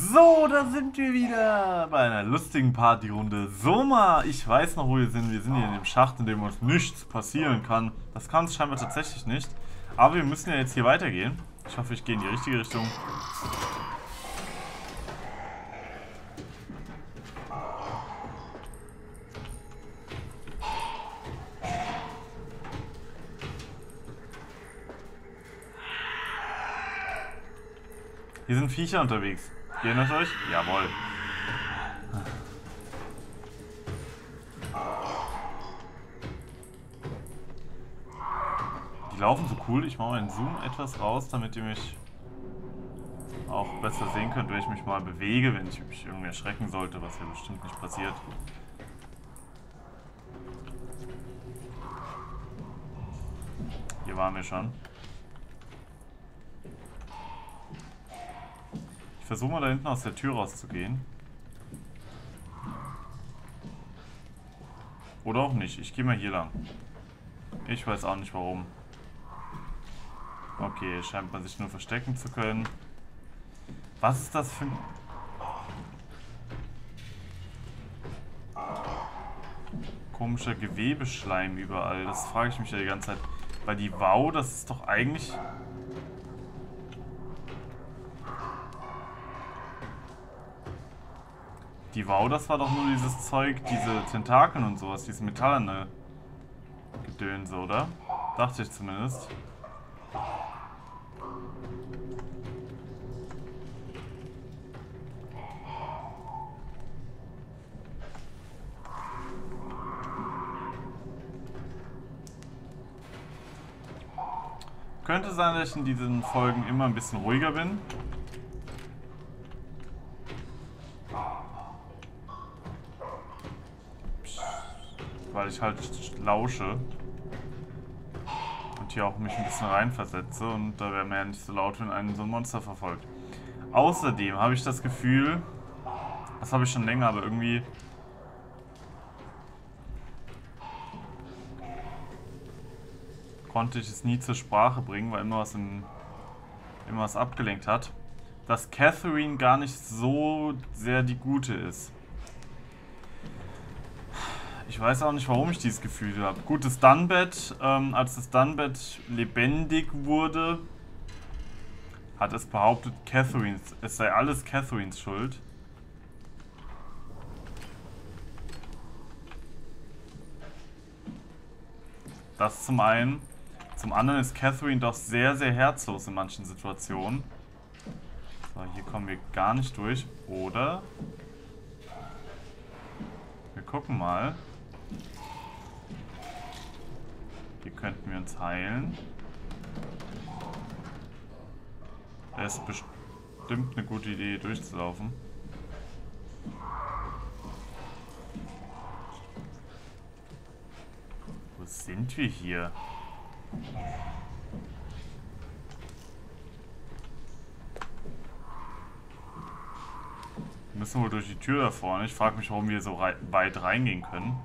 So, da sind wir wieder bei einer lustigen Partyrunde. Soma, ich weiß noch, wo wir sind. Wir sind hier in dem Schacht, in dem uns nichts passieren kann. Das kann es scheinbar tatsächlich nicht. Aber wir müssen ja jetzt hier weitergehen. Ich hoffe, ich gehe in die richtige Richtung. Hier sind Viecher unterwegs. Ihr erinnert euch? Jawohl. Die laufen so cool. Ich mache meinen Zoom etwas raus, damit ihr mich auch besser sehen könnt, wenn ich mich mal bewege, wenn ich mich irgendwie erschrecken sollte, was ja bestimmt nicht passiert. Hier waren wir schon. Ich versuche mal da hinten aus der Tür rauszugehen. Oder auch nicht. Ich gehe mal hier lang. Ich weiß auch nicht warum. Okay, scheint man sich nur verstecken zu können. Was ist das für ein... komischer Gewebeschleim überall? Das frage ich mich ja die ganze Zeit. Weil die Wow, das ist doch eigentlich... Die Wow, das war doch nur dieses Zeug, diese Tentakeln und sowas, dieses metallene Gedönse, oder? Dachte ich zumindest. Könnte sein, dass ich in diesen Folgen immer ein bisschen ruhiger bin. Weil ich halt lausche und hier auch mich ein bisschen reinversetze und da wäre mir ja nicht so laut, wenn einen so ein Monster verfolgt. Außerdem habe ich das Gefühl, das habe ich schon länger, aber irgendwie konnte ich es nie zur Sprache bringen, weil immer was abgelenkt hat, dass Catherine gar nicht so sehr die Gute ist. Ich weiß auch nicht, warum ich dieses Gefühl habe. Gut, das Dunbad, als das Dunbad lebendig wurde, hat es behauptet, es sei alles Catherines Schuld. Das zum einen. Zum anderen ist Catherine doch sehr, sehr herzlos in manchen Situationen. So, hier kommen wir gar nicht durch. Oder? Wir gucken mal. Hier könnten wir uns heilen. Das ist bestimmt eine gute Idee, durchzulaufen. Wo sind wir hier? Wir müssen wohl durch die Tür da vorne. Ich frage mich, warum wir so weit reingehen können.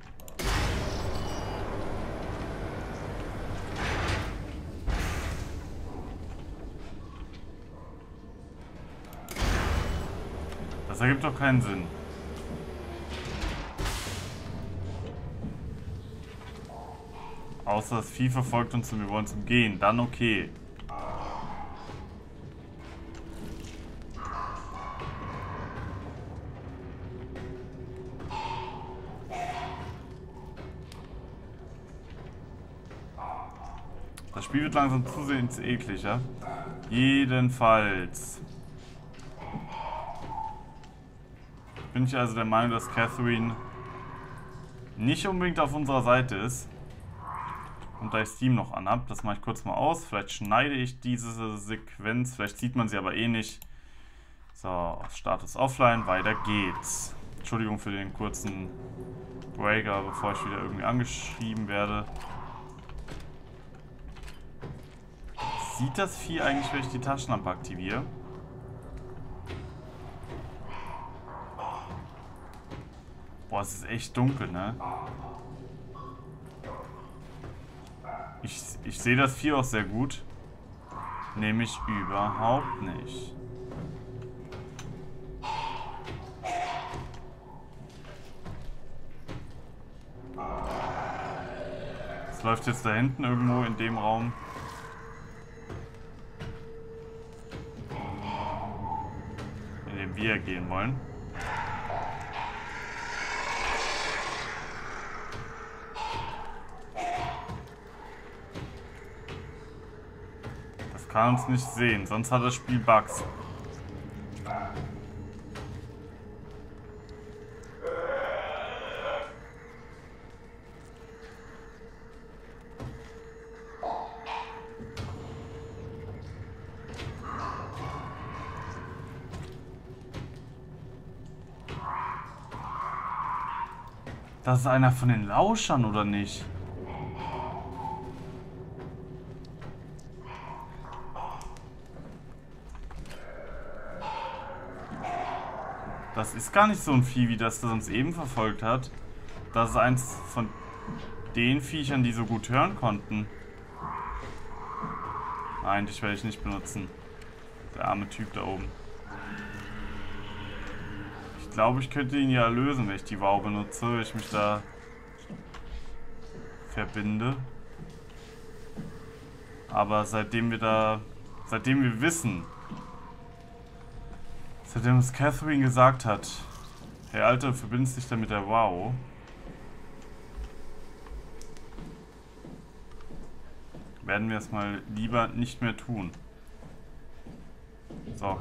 Das ergibt doch keinen Sinn. Außer das Vieh verfolgt uns und wir wollen es umgehen. Dann okay. Das Spiel wird langsam zusehends ekliger. Jedenfalls bin ich also der Meinung, dass Catherine nicht unbedingt auf unserer Seite ist. Und da ich Steam noch anhab, das mache ich kurz mal aus. Vielleicht schneide ich diese Sequenz, vielleicht sieht man sie aber eh nicht. So, Status offline, weiter geht's. Entschuldigung für den kurzen Breaker, bevor ich wieder irgendwie angeschrieben werde. Sieht das Vieh eigentlich, wenn ich die Taschenlampe aktiviere? Boah, es ist echt dunkel, ne? Ich sehe das Vieh auch sehr gut. Nämlich überhaupt nicht. läuft jetzt da hinten irgendwo in dem Raum. In dem wir gehen wollen. Das kann uns nicht sehen, sonst hat das Spiel Bugs. Das ist einer von den Lauschern, oder nicht? Das ist gar nicht so ein Vieh, wie das uns eben verfolgt hat. Das ist eins von den Viechern, die so gut hören konnten. Nein, dich werde ich nicht benutzen. Der arme Typ da oben. Ich glaube, ich könnte ihn ja lösen, wenn ich die Wow benutze, wenn ich mich da verbinde. Aber seitdem wir wissen, seitdem uns Catherine gesagt hat, hey Alter, du verbindest dich da mit der Wow. Werden wir es mal lieber nicht mehr tun. So.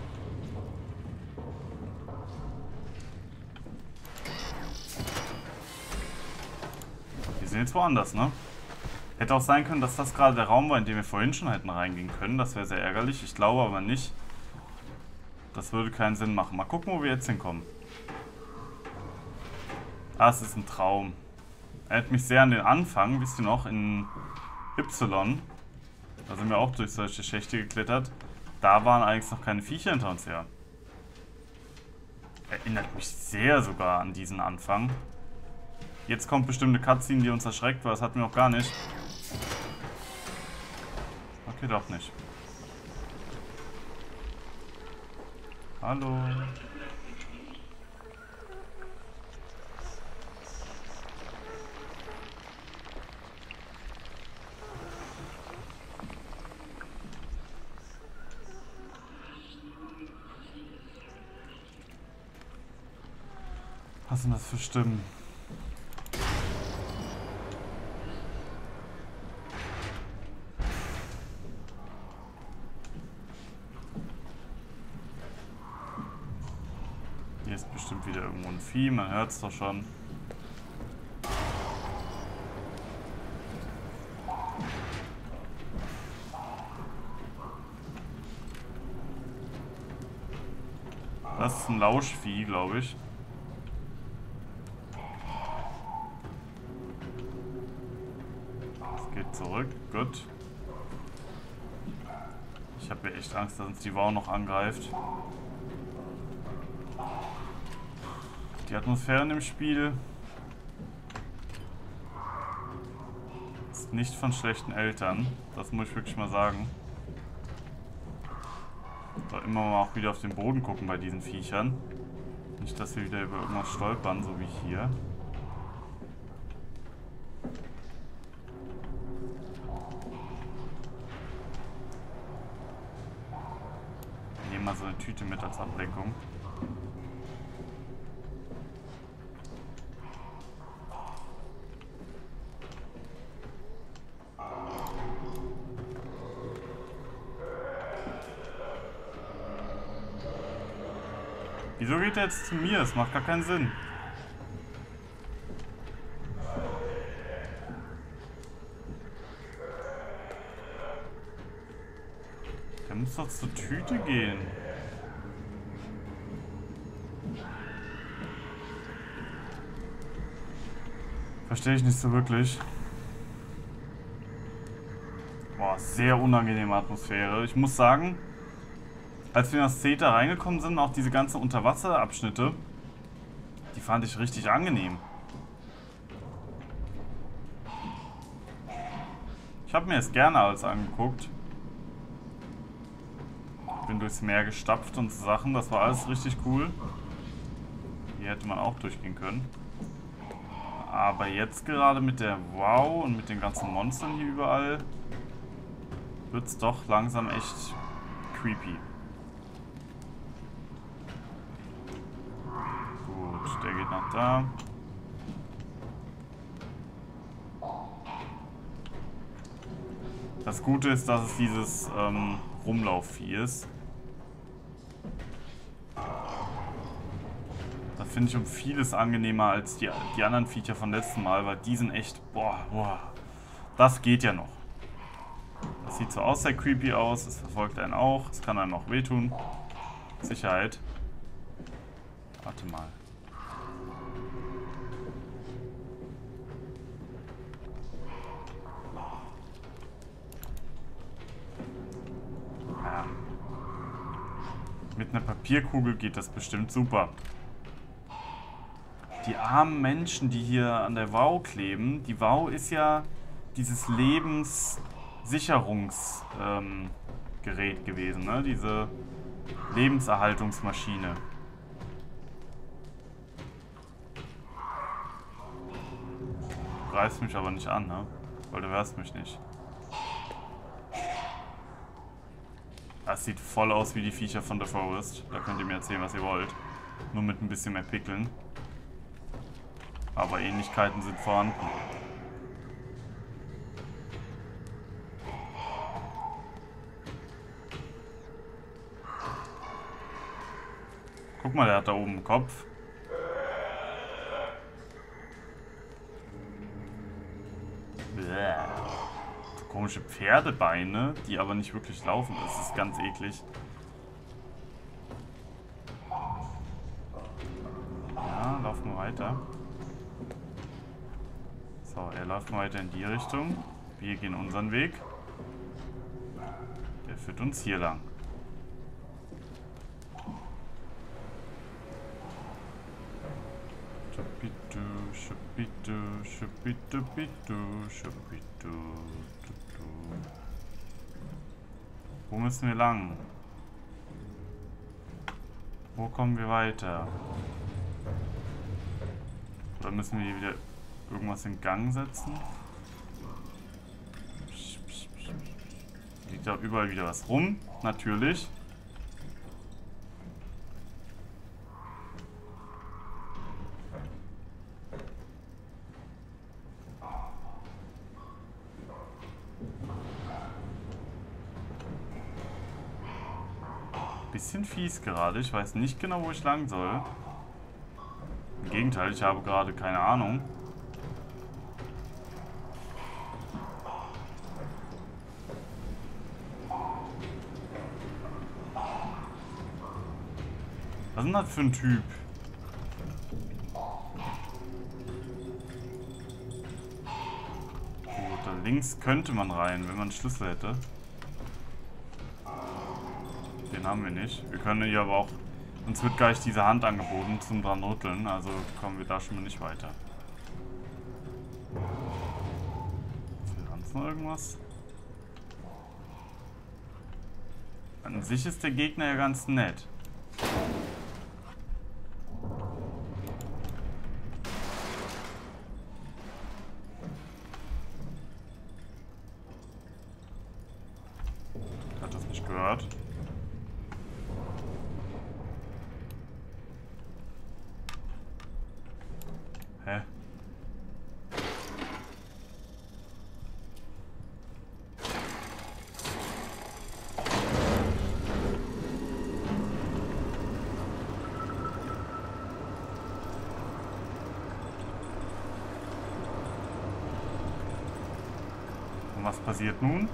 Wir sind jetzt woanders, ne? Hätte auch sein können, dass das gerade der Raum war, in den wir vorhin schon hätten reingehen können. Das wäre sehr ärgerlich. Ich glaube aber nicht. Das würde keinen Sinn machen. Mal gucken, wo wir jetzt hinkommen. Ah, es ist ein Traum. Erinnert mich sehr an den Anfang, wisst ihr noch, in Y. Da sind wir auch durch solche Schächte geklettert. Da waren eigentlich noch keine Viecher hinter uns her. Erinnert mich sehr sogar an diesen Anfang. Jetzt kommt bestimmt eine Cutscene, die uns erschreckt, weil das hatten wir noch gar nicht. Okay, doch nicht. Hallo. Was sind das für Stimmen? Hier ist bestimmt wieder irgendwo ein Vieh, man hört es doch schon. Das ist ein Lauschvieh, glaube ich. Es geht zurück, gut. Ich habe ja echt Angst, dass uns die Wow noch angreift. Die Atmosphäre in dem Spiel ist nicht von schlechten Eltern. Das muss ich wirklich mal sagen. So, immer mal auch wieder auf den Boden gucken bei diesen Viechern. Nicht, dass wir wieder über irgendwas stolpern, so wie hier. Ich nehme mal so eine Tüte mit als Ablenkung. Wieso geht er jetzt zu mir? Das macht gar keinen Sinn. Der muss doch zur Tüte gehen. Verstehe ich nicht so wirklich. Boah, sehr unangenehme Atmosphäre. Ich muss sagen, als wir in das Theta reingekommen sind, auch diese ganzen Unterwasserabschnitte, die fand ich richtig angenehm. Ich habe mir das gerne alles angeguckt. Bin durchs Meer gestapft und so Sachen, das war alles richtig cool. Hier hätte man auch durchgehen können. Aber jetzt gerade mit der Wow und mit den ganzen Monstern hier überall wird es doch langsam echt creepy. Gut, der geht nach da. Das Gute ist, dass es dieses Rumlaufvieh ist. Das finde ich um vieles angenehmer als die anderen Viecher von letzten Mal, weil die sind echt, boah, das geht ja noch. Das sieht so auch sehr creepy aus, es verfolgt einen auch, es kann einem auch wehtun. Sicherheit. Warte mal. Ja. Mit einer Papierkugel geht das bestimmt super. Die armen Menschen, die hier an der WoW kleben. Die WoW ist ja dieses Lebenssicherungsgerät gewesen, ne? Diese Lebenserhaltungsmaschine. Du greifst mich aber nicht an, ne? Weil du hörst mich nicht. Das sieht voll aus wie die Viecher von The Forest. Da könnt ihr mir erzählen, was ihr wollt. Nur mit ein bisschen mehr Pickeln. Aber Ähnlichkeiten sind vorhanden. Guck mal, der hat da oben einen Kopf. Bäh. So komische Pferdebeine, die aber nicht wirklich laufen. Das ist ganz eklig. Ja, laufen wir weiter. So, er läuft mal weiter in die Richtung. Wir gehen unseren Weg. Der führt uns hier lang. Wo müssen wir lang? Wo kommen wir weiter? Oder müssen wir hier wieder irgendwas in Gang setzen? Liegt da überall wieder was rum? Natürlich. Bisschen fies gerade. Ich weiß nicht genau, wo ich lang soll. Im Gegenteil, ich habe gerade keine Ahnung. Was ist denn das für ein Typ? Gut, da links könnte man rein, wenn man einen Schlüssel hätte. Den haben wir nicht. Wir können hier aber auch... Uns wird gleich diese Hand angeboten zum dran rütteln, also kommen wir da schon mal nicht weiter. Ist hier sonst noch irgendwas? An sich ist der Gegner ja ganz nett. Hat das nicht gehört? Hä? Und was passiert nun?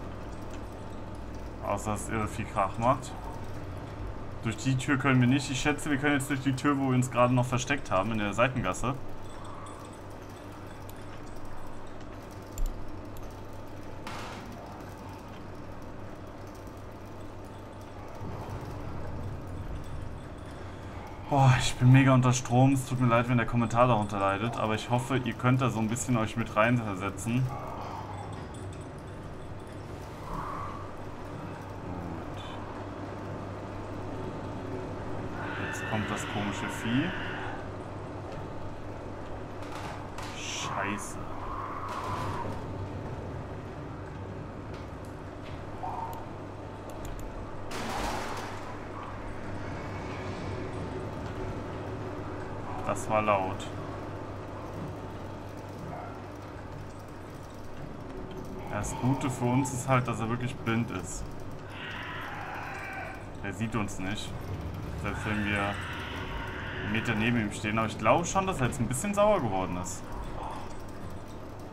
Außer dass es irre viel Krach macht. Durch die Tür können wir nicht. Ich schätze, wir können jetzt durch die Tür, wo wir uns gerade noch versteckt haben, in der Seitengasse. Boah, ich bin mega unter Strom. Es tut mir leid, wenn der Kommentar darunter leidet, aber ich hoffe, ihr könnt da so ein bisschen euch mit reinversetzen. Gut. Jetzt kommt das komische Vieh. Scheiße. Das war laut. Das Gute für uns ist halt, dass er wirklich blind ist. Der sieht uns nicht. Selbst wenn wir einen Meter neben ihm stehen. Aber ich glaube schon, dass er jetzt ein bisschen sauer geworden ist.